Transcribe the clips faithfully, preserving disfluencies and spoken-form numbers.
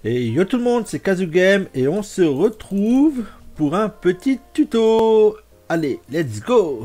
Et yo tout le monde, c'est Kazugame et on se retrouve pour un petit tuto. Allez, let's go.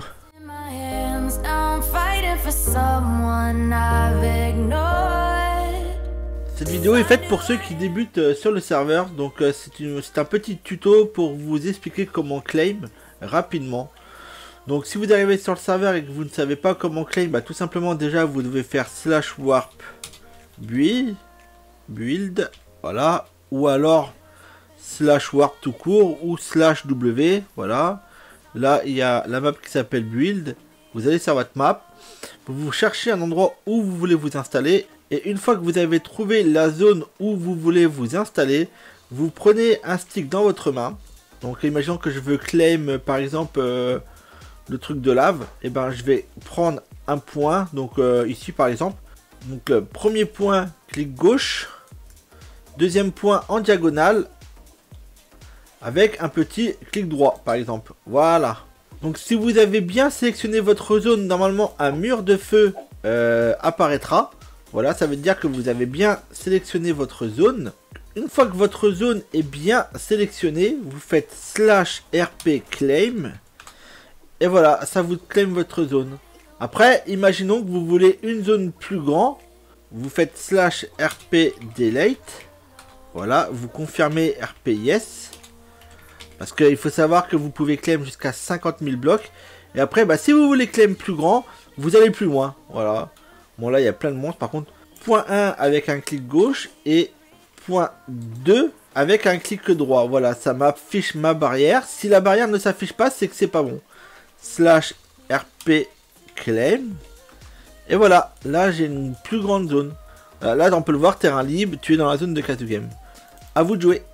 Cette vidéo est faite pour ceux qui débutent sur le serveur, donc c'est un petit tuto pour vous expliquer comment claim rapidement. Donc si vous arrivez sur le serveur et que vous ne savez pas comment claim, bah, tout simplement déjà vous devez faire slash warp build, build, voilà, ou alors slash warp tout court ou slash w, voilà. Là il y a la map qui s'appelle build, vous allez sur votre map, vous cherchez un endroit où vous voulez vous installer et une fois que vous avez trouvé la zone où vous voulez vous installer, vous prenez un stick dans votre main. Donc imaginons que je veux claim par exemple euh, le truc de lave, et ben je vais prendre un point, donc euh, ici par exemple. Donc le premier point, clic gauche, deuxième point en diagonale, avec un petit clic droit par exemple, voilà. Donc si vous avez bien sélectionné votre zone, normalement un mur de feu euh, apparaîtra, voilà, ça veut dire que vous avez bien sélectionné votre zone. Une fois que votre zone est bien sélectionnée, vous faites slash rp claim, et voilà, ça vous claim votre zone. Après, imaginons que vous voulez une zone plus grande, vous faites slash rp delete, voilà, vous confirmez rp yes, parce qu'il faut savoir que vous pouvez claim jusqu'à cinquante mille blocs, et après, bah, si vous voulez claim plus grand, vous allez plus loin, voilà. Bon là, il y a plein de monstres, par contre, point un avec un clic gauche, et point deux avec un clic droit, voilà, ça m'affiche ma barrière. Si la barrière ne s'affiche pas, c'est que c'est pas bon. Slash rp claim, et voilà, là j'ai une plus grande zone. Là on peut le voir, terrain libre, tu es dans la zone de Kazugame. À vous de jouer.